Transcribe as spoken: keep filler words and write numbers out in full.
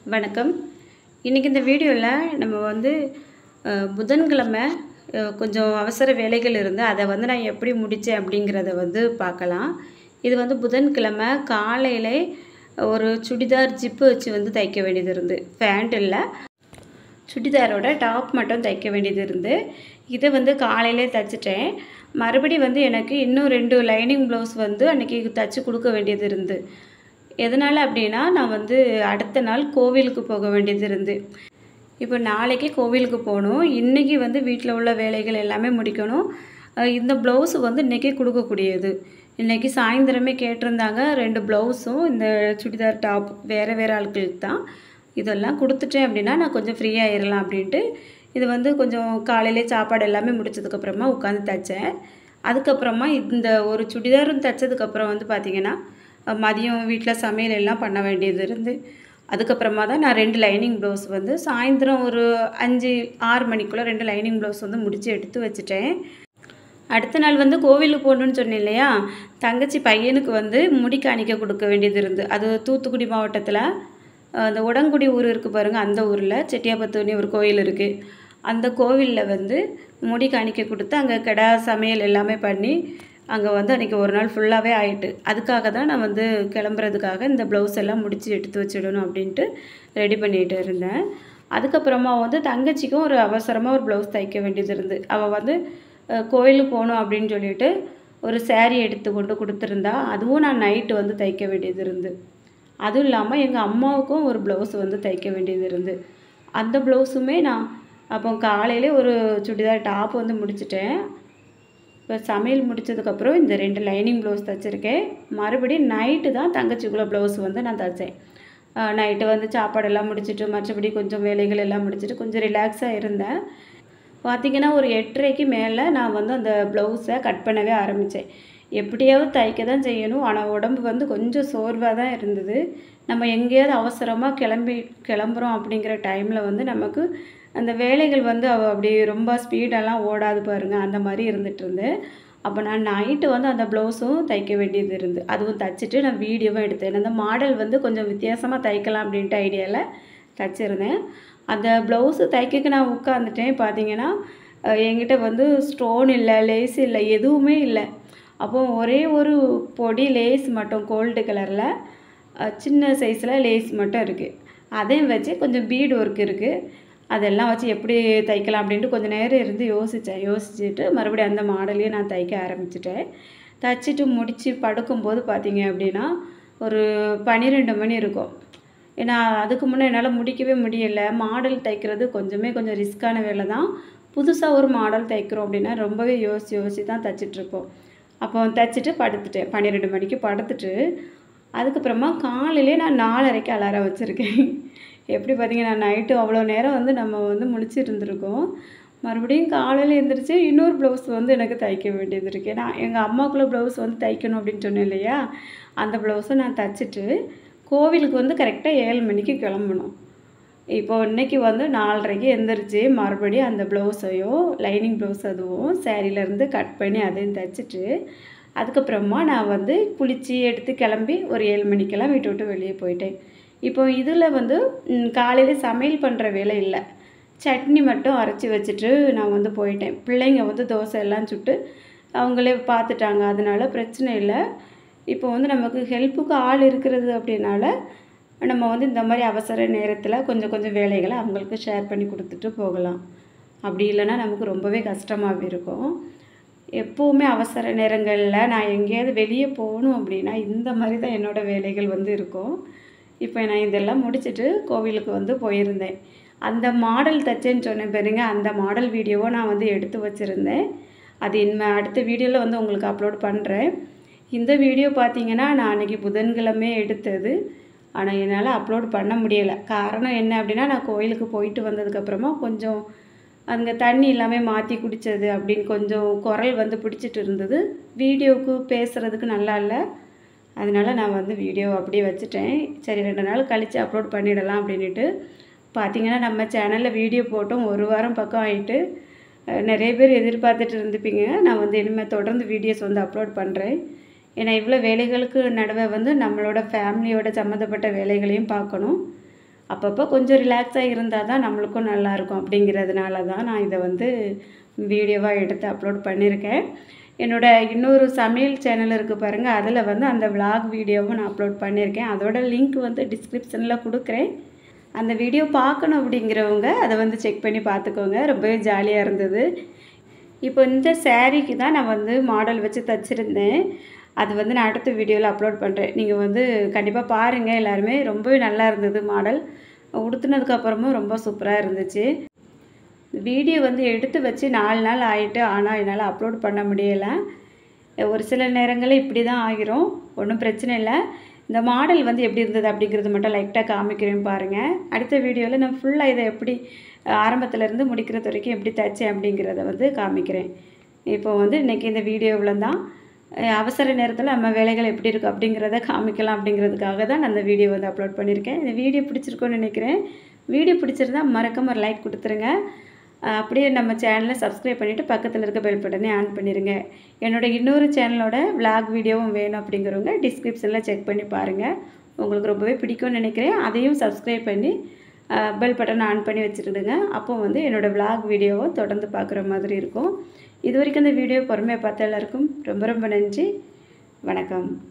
வணக்கம். இன்றைக்கி இந்த வீடியோவில் நம்ம வந்து அஹ், புதன்கிழமை அஹ், கொஞ்சம் அவசர வேலைகள் இருந்து அதை வந்து நான் எப்படி முடித்தேன் அப்படிங்கிறத வந்து பார்க்கலாம். இது வந்து புதன்கிழமை காலையில் ஒரு சுடிதார் ஜிப்பு வச்சு வந்து தைக்க வேண்டியது இருந்து, பேண்ட் இல்லை, சுடிதாரோட டாப் மட்டும் தைக்க வேண்டியது இருந்து இதை வந்து காலையிலே தைச்சிட்டேன். மறுபடி வந்து எனக்கு இன்னும் ரெண்டு லைனிங் ப்ளவுஸ் வந்து அன்றைக்கி தைச்சி கொடுக்க வேண்டியது இருந்து. எதனால் அப்படின்னா, நான் வந்து அடுத்த நாள் கோவிலுக்கு போக வேண்டியது இருந்து. இப்போ நாளைக்கு கோவிலுக்கு போகணும். இன்றைக்கி வந்து வீட்டில் உள்ள வேலைகள் எல்லாமே முடிக்கணும். அஹ் இந்த ப்ளவுஸு வந்து இன்றைக்கி கொடுக்கக்கூடியது. இன்றைக்கி சாயந்தரமே கேட்டிருந்தாங்க. ரெண்டு ப்ளவுஸும் இந்த சுடிதார் டாப் வேறு வேறு ஆட்களுக்கு தான். இதெல்லாம் கொடுத்துட்டேன் அப்படின்னா நான் கொஞ்சம் ஃப்ரீயாகிடலாம் அப்படின்ட்டு இது வந்து கொஞ்சம் காலையிலே சாப்பாடு எல்லாமே முடிச்சதுக்கப்புறமா உட்காந்து தைச்சேன். அதுக்கப்புறமா இந்த ஒரு சுடிதாரும் தைச்சதுக்கப்புறம் வந்து பார்த்திங்கன்னா, மதியம் வீட்டில் சமையல் எல்லாம் பண்ண வேண்டியது இருந்து, அதுக்கப்புறமா தான் நான் ரெண்டு லைனிங் ப்ளவுஸ் வந்து சாயந்தரம் ஒரு அஞ்சு ஆறு மணிக்குள்ளே ரெண்டு லைனிங் ப்ளவுஸ் வந்து முடித்து எடுத்து வச்சுட்டேன். அடுத்த நாள் வந்து கோவிலுக்கு போகணுன்னு சொன்னேன் இல்லையா, தங்கச்சி பையனுக்கு வந்து முடி காணிக்க கொடுக்க வேண்டியது இருந்து. அது தூத்துக்குடி மாவட்டத்தில் அந்த உடங்குடி ஊர் இருக்குது பாருங்கள், அந்த ஊரில் செட்டியாபத்துன்னு ஒரு கோயில் இருக்குது. அந்த கோவிலில் வந்து முடி காணிக்க கொடுத்து அங்கே கிடா சமையல் எல்லாமே பண்ணி அங்கே வந்து அன்றைக்கி ஒரு நாள் ஃபுல்லாகவே ஆகிட்டு, அதுக்காக தான் நான் வந்து கிளம்புறதுக்காக இந்த ப்ளவுஸ் எல்லாம் முடித்து எடுத்து வச்சிடணும் அப்படின்ட்டு ரெடி பண்ணிகிட்டு இருந்தேன். அதுக்கப்புறமா வந்து தங்கச்சிக்கும் ஒரு அவசரமாக ஒரு ப்ளவுஸ் தைக்க வேண்டியது இருந்து. அவள் வந்து அஹ், கோயிலுக்கு போகணும் அப்படின்னு சொல்லிட்டு ஒரு சேரீ எடுத்து கொண்டு கொடுத்துருந்தா, அதுவும் நான் நைட்டு வந்து தைக்க வேண்டியது இருந்து. அதுவும் இல்லாமல் எங்கள் அம்மாவுக்கும் ஒரு ப்ளவுஸ் வந்து தைக்க வேண்டியது இருந்து. அந்த ப்ளவுஸுமே நான் அப்போ காலையிலே ஒரு சுடிதார் டாப் வந்து முடிச்சிட்டேன். இப்போ சமையல் முடித்ததுக்கப்புறம் இந்த ரெண்டு லைனிங் ப்ளவுஸ் தைச்சிருக்கேன். மறுபடியும் நைட்டு தான் தங்கச்சிக்குள்ள ப்ளவுஸ் வந்து நான் தைச்சேன். நைட்டு வந்து சாப்பாடெல்லாம் முடிச்சுட்டு மற்றபடி கொஞ்சம் வேலைகள் எல்லாம் முடிச்சுட்டு கொஞ்சம் ரிலாக்ஸாக இருந்தேன். பார்த்திங்கன்னா ஒரு எட்டரைக்கு மேலே நான் வந்து அந்த ப்ளவுஸை கட் பண்ணவே ஆரம்பித்தேன். எப்படியாவது தைக்க தான் செய்யணும், ஆனால் உடம்பு வந்து கொஞ்சம் சோர்வாக தான் இருந்தது. நம்ம எங்கேயாவது அவசரமாக கிளம்பி கிளம்புறோம் அப்படிங்கிற டைமில் வந்து நமக்கு அந்த வேலைகள் வந்து அவ அப்படி ரொம்ப ஸ்பீடெல்லாம் ஓடாது பாருங்கள், அந்த மாதிரி இருந்துகிட்டு இருந்து. அப்போ நான் நைட்டு வந்து அந்த ப்ளவுஸும் தைக்க வேண்டியது இருந்து, அதுவும் தைச்சிட்டு நான் வீடியோவும் எடுத்தேன். அந்த மாடல் வந்து கொஞ்சம் வித்தியாசமாக தைக்கலாம் அப்படின்ட்டு ஐடியாவில் தைச்சிருந்தேன். அந்த ப்ளவுஸு தைக்க நான் உட்காந்துட்டேன். பார்த்தீங்கன்னா என்கிட்ட வந்து ஸ்டோன் இல்லை, லேஸ் இல்லை, எதுவுமே இல்லை. அப்போ ஒரே ஒரு பொடி லேஸ் மட்டும் கோல்டு கலரில் சின்ன சைஸில் லேஸ் மட்டும் இருக்குது. அதையும் வச்சு கொஞ்சம் பீடு ஒர்க் இருக்குது. அதெல்லாம் வச்சு எப்படி தைக்கலாம் அப்படின்ட்டு கொஞ்சம் நேரம் இருந்து யோசித்தேன். யோசிச்சுட்டு மறுபடியும் அந்த மாடலையே நான் தைக்க ஆரம்பிச்சிட்டேன். தைச்சிட்டு முடித்து படுக்கும்போது பார்த்திங்க அப்படின்னா ஒரு பன்னிரெண்டு மணி இருக்கும். ஏன்னா அதுக்கு முன்னே என்னால் முடிக்கவே முடியலை. மாடல் தைக்கிறது கொஞ்சமே கொஞ்சம் ரிஸ்க்கான வேலை தான். புதுசாக ஒரு மாடல் தைக்கிறோம் அப்படின்னா ரொம்பவே யோசித்து யோசித்து தான் தைச்சிட்ருப்போம். அப்போ தைச்சிட்டு படுத்துட்டேன். பன்னிரெண்டு மணிக்கு படுத்துட்டு அதுக்கப்புறமா காலையிலே நான் நாலரைக்கு அலாரம் வச்சுருக்கேன். எப்படி பார்த்திங்கன்னா நைட்டு அவ்வளோ நேரம் வந்து நம்ம வந்து முழிச்சிருந்துருக்கோம். மறுபடியும் காலையில் எழுந்திரிச்சு இன்னொரு ப்ளவுஸ் வந்து எனக்கு தைக்க வேண்டியது இருக்குது. நான் எங்கள் அம்மாவுக்குள்ள ப்ளவுஸ் வந்து தைக்கணும் அப்படின்னு சொன்னேன் இல்லையா, அந்த ப்ளவுஸை நான் தைச்சிட்டு கோவிலுக்கு வந்து கரெக்டாக ஏழு மணிக்கு கிளம்பணும். இப்போது இன்றைக்கி வந்து நாலரைக்கு எழுந்திரிச்சு மறுபடியும் அந்த ப்ளவுஸையும் லைனிங் ப்ளவுஸ் அதுவும் சேரீலேருந்து கட் பண்ணி அதையும் தைச்சிட்டு அதுக்கப்புறமா நான் வந்து குளித்து எடுத்து கிளம்பி ஒரு ஏழு மணிக்கெல்லாம் வீட்டை விட்டு வெளியே போயிட்டேன். இப்போ இதில் வந்து காலையில் சமையல் பண்ணுற வேலை இல்லை, சட்னி மட்டும் அரைச்சி வச்சுட்டு நான் வந்து போயிட்டேன். பிள்ளைங்க வந்து தோசை எல்லாம் சுட்டு அவங்களே பார்த்துட்டாங்க, அதனால பிரச்சனை இல்லை. இப்போ வந்து நமக்கு ஹெல்ப்புக்கு ஆள் இருக்கிறது அப்படின்னால நம்ம வந்து இந்த மாதிரி அவசர நேரத்தில் கொஞ்சம் கொஞ்சம் வேலைகளை அவங்களுக்கு ஷேர் பண்ணி கொடுத்துட்டு போகலாம். அப்படி இல்லைன்னா நமக்கு ரொம்பவே கஷ்டமாகவே இருக்கும். எப்போவுமே அவசர நேரங்களில் நான் எங்கேயாவது வெளியே போகணும் அப்படின்னா இந்த மாதிரி தான் என்னோடய வேலைகள் வந்து இருக்கும். இப்போ நான் இதெல்லாம் முடிச்சுட்டு கோவிலுக்கு வந்து போயிருந்தேன். அந்த மாடல் தைச்சேன்னு சொன்னேன் பாருங்க, அந்த மாடல் வீடியோவை நான் வந்து எடுத்து வச்சுருந்தேன். அது இனிமேல் அடுத்த வீடியோவில் வந்து உங்களுக்கு அப்லோட் பண்ணுறேன். இந்த வீடியோ பார்த்திங்கன்னா நான் அன்றைக்கி புதன்கிழமை எடுத்தது, ஆனால் என்னால் அப்லோட் பண்ண முடியலை. காரணம் என்ன அப்படின்னா, நான் கோயிலுக்கு போயிட்டு வந்ததுக்கப்புறமா கொஞ்சம் அங்கே தண்ணி எல்லாமே மாற்றி குடித்தது அப்படின்னு கொஞ்சம் குரல் வந்து பிடிச்சிட்டு இருந்தது. வீடியோவுக்கு பேசுகிறதுக்கு நல்லா இல்லை, அதனால் நான் வந்து வீடியோ அப்படியே வச்சுட்டேன். சரி ரெண்டு நாள் கழித்து அப்லோட் பண்ணிடலாம் அப்படின்ட்டு. பார்த்திங்கன்னா நம்ம சேனலில் வீடியோ போட்டோம் ஒரு வாரம் பக்கம் ஆகிட்டு நிறைய பேர் எதிர்பார்த்துட்டு இருந்துப்பீங்க. நான் வந்து இனிமேல் தொடர்ந்து வீடியோஸ் வந்து அப்லோட் பண்ணுறேன். ஏன்னா இவ்வளோ வேலைகளுக்கு நடுவே வந்து நம்மளோட ஃபேமிலியோட சம்மந்தப்பட்ட வேலைகளையும் பார்க்கணும். அப்பப்போ கொஞ்சம் ரிலாக்ஸாக இருந்தால் தான் நம்மளுக்கும் நல்லாயிருக்கும் அப்படிங்கிறதுனால தான் நான் இதை வந்து வீடியோவாக எடுத்து அப்லோட் பண்ணியிருக்கேன். என்னோடய இன்னொரு சமையல் சேனல் இருக்குது பாருங்கள், அதில் வந்து அந்த விளாக் வீடியோவும் நான் அப்லோட் பண்ணியிருக்கேன். அதோட லிங்க் வந்து டிஸ்கிரிப்ஷனில் கொடுக்குறேன். அந்த வீடியோ பார்க்கணும் அப்படிங்கிறவங்க அதை வந்து செக் பண்ணி பார்த்துக்கோங்க. ரொம்பவே ஜாலியாக இருந்தது. இப்போ இந்த சாரீக்கு தான் நான் வந்து மாடல் வச்சு தச்சுருந்தேன். அது வந்து நான் அடுத்த வீடியோவில் அப்லோட் பண்ணுறேன். நீங்கள் வந்து கண்டிப்பாக பாருங்கள். எல்லாருமே ரொம்பவே நல்லா இருந்தது மாடல். உடுத்துனதுக்கப்புறமும் ரொம்ப சூப்பராக இருந்துச்சு. வீடியோ வந்து எடுத்து வச்சு நாலு நாள் ஆகிட்டு, ஆனால் என்னால் அப்லோட் பண்ண முடியலை. ஒரு சில நேரங்களில் இப்படி தான் ஆகிரும். ஒன்றும் பிரச்சனை இல்லை. இந்த மாடல் வந்து எப்படி இருந்தது அப்படிங்கிறது மட்டும் லைட்டாக காமிக்கிறேன் பாருங்கள். அடுத்த வீடியோவில் நான் ஃபுல்லாக இதை எப்படி ஆரம்பத்துலேருந்து முடிக்கிறது வரைக்கும் எப்படி தைச்சேன் அப்படிங்கிறத வந்து காமிக்கிறேன். இப்போ வந்து இன்றைக்கி இந்த வீடியோவில் தான் அவசர நேரத்தில் நம்ம வேலைகள் எப்படி இருக்குது அப்படிங்கிறத காமிக்கலாம் அப்படிங்கிறதுக்காக தான் நான் அந்த வீடியோ வந்து அப்லோட் பண்ணியிருக்கேன். இந்த வீடியோ பிடிச்சிருக்கோன்னு நினைக்கிறேன். வீடியோ பிடிச்சிருந்தா மறக்காம ஒரு லைக் கொடுத்துருங்க. அப்படியே நம்ம சேனலை சப்ஸ்கிரைப் பண்ணிவிட்டு பக்கத்தில் இருக்க பெல் பட்டனே ஆன் பண்ணிடுங்க. என்னோடய இன்னொரு சேனலோட விளாக் வீடியோவும் வேணும் அப்படிங்கிறவங்க டிஸ்கிரிப்ஷனில் செக் பண்ணி பாருங்கள். உங்களுக்கு ரொம்பவே பிடிக்கும்னு நினைக்கிறேன். அதையும் சப்ஸ்கிரைப் பண்ணி பெல் பட்டன் ஆன் பண்ணி வச்சுக்கிடுங்க. அப்போ வந்து என்னோடய விளாக் வீடியோவை தொடர்ந்து பார்க்குற மாதிரி இருக்கும். இது வரைக்கும் இந்த வீடியோ பொறுமையாக பார்த்த எல்லாருக்கும் ரொம்ப ரொம்ப நன்றி. வணக்கம்.